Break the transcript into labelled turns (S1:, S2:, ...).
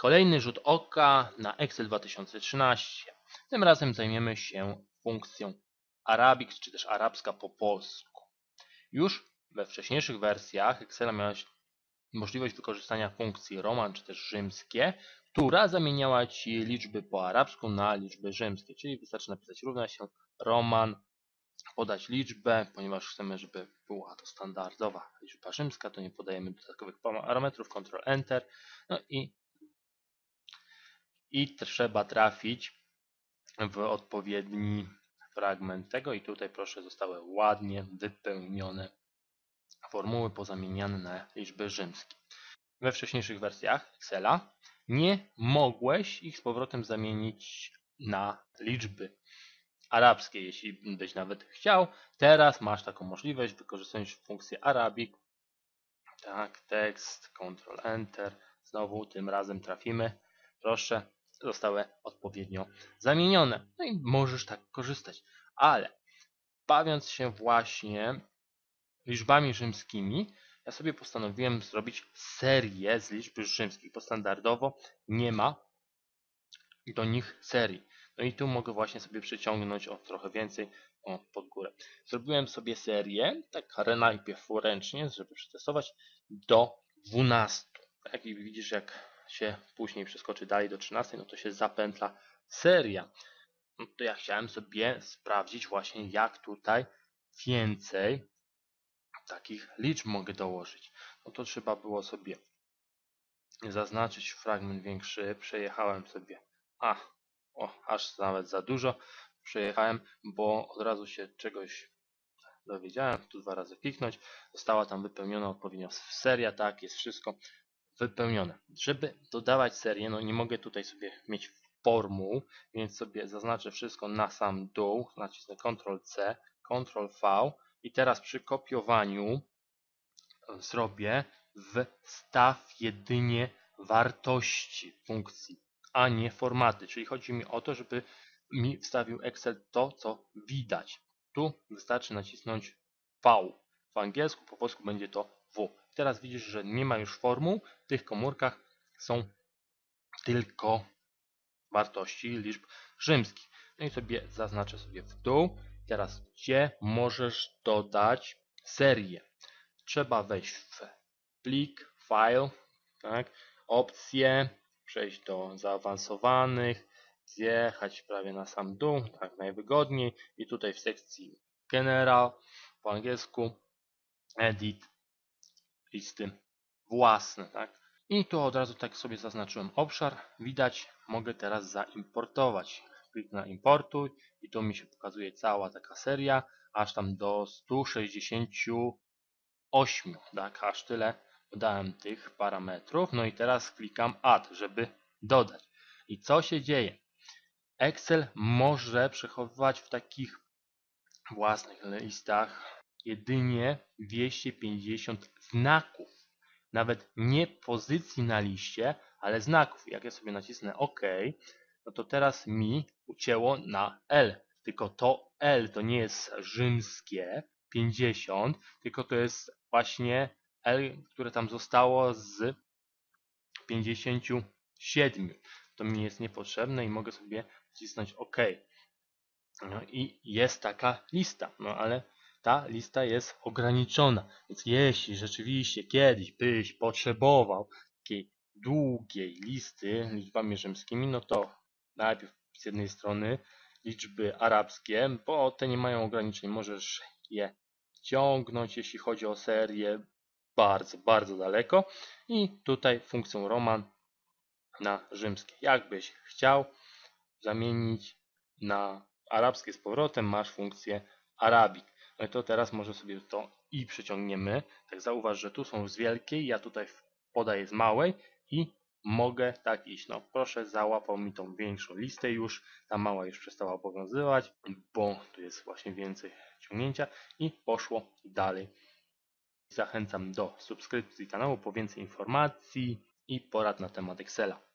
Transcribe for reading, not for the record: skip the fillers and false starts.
S1: Kolejny rzut oka na Excel 2013. Tym razem zajmiemy się funkcją Arabic, czy też arabska po polsku. Już we wcześniejszych wersjach Excela miałeś możliwość wykorzystania funkcji roman, czy też rzymskie, która zamieniała Ci liczby po arabsku na liczby rzymskie, czyli wystarczy napisać równa się roman, podać liczbę, ponieważ chcemy, żeby była to standardowa liczba rzymska, to nie podajemy dodatkowych parametrów, Ctrl Enter, no i trzeba trafić w odpowiedni fragment tego i tutaj proszę zostały ładnie wypełnione formuły pozamieniane na liczby rzymskie. We wcześniejszych wersjach Excela nie mogłeś ich z powrotem zamienić na liczby arabskie, jeśli byś nawet chciał. Teraz masz taką możliwość, wykorzystując funkcję Arabic. Tak, tekst, Ctrl Enter, znowu tym razem trafimy. Proszę, zostały odpowiednio zamienione. No i możesz tak korzystać. Ale bawiąc się właśnie liczbami rzymskimi, ja sobie postanowiłem zrobić serię z liczb rzymskich, bo standardowo nie ma do nich serii. No i tu mogę właśnie sobie przyciągnąć o trochę więcej pod górę. Zrobiłem sobie serię, tak najpierw ręcznie, żeby przetestować, do 12. Tak, i widzisz, jak się później przeskoczy dalej do 13, no to się zapętla seria. No to ja chciałem sobie sprawdzić właśnie, jak tutaj więcej takich liczb mogę dołożyć. No to trzeba było sobie zaznaczyć fragment większy. Przejechałem sobie, aż nawet za dużo przejechałem, bo od razu się czegoś dowiedziałem. Tu 2 razy kliknąć. Została tam wypełniona odpowiednio seria, tak, jest wszystko wypełnione. Żeby dodawać serię, no nie mogę tutaj sobie mieć formuł, więc sobie zaznaczę wszystko na sam dół, nacisnę Ctrl C, Ctrl V i teraz przy kopiowaniu zrobię wstaw jedynie wartości funkcji, a nie formaty. Czyli chodzi mi o to, żeby mi wstawił Excel to, co widać. Tu wystarczy nacisnąć V. W angielsku, po polsku będzie to W. Teraz widzisz, że nie ma już formuł. W tych komórkach są tylko wartości liczb rzymskich. No i sobie zaznaczę sobie w dół. Teraz gdzie możesz dodać serię? Trzeba wejść w plik, file, tak, opcje, przejść do zaawansowanych, zjechać prawie na sam dół, tak najwygodniej i tutaj w sekcji general, po angielsku edit, listy własne, tak. I tu od razu tak sobie zaznaczyłem obszar, widać, mogę teraz zaimportować. Kliknę na importuj i tu mi się pokazuje cała taka seria, aż tam do 168, tak, aż tyle dodałem tych parametrów. No i teraz klikam add, żeby dodać. I co się dzieje? Excel może przechowywać w takich własnych listach jedynie 250 znaków. Nawet nie pozycji na liście, ale znaków. Jak ja sobie nacisnę OK, no to teraz mi ucięło na L. Tylko to L to nie jest rzymskie 50, tylko to jest właśnie L, które tam zostało z 57. To mi jest niepotrzebne i mogę sobie nacisnąć OK. No i jest taka lista, no ale ta lista jest ograniczona, więc jeśli rzeczywiście kiedyś byś potrzebował takiej długiej listy liczbami rzymskimi, no to najpierw z jednej strony liczby arabskie, bo te nie mają ograniczeń, możesz je ciągnąć, jeśli chodzi o serię, bardzo, bardzo daleko i tutaj funkcją roman na rzymskie. Jakbyś chciał zamienić na arabskie z powrotem, masz funkcję Arabic. No i to teraz może sobie to i przeciągniemy. Tak zauważ, że tu są z wielkiej, ja tutaj podaję z małej i mogę tak iść. No proszę, załapał mi tą większą listę już, ta mała już przestała obowiązywać, bo tu jest właśnie więcej ciągnięcia i poszło dalej. Zachęcam do subskrypcji kanału po więcej informacji i porad na temat Excela.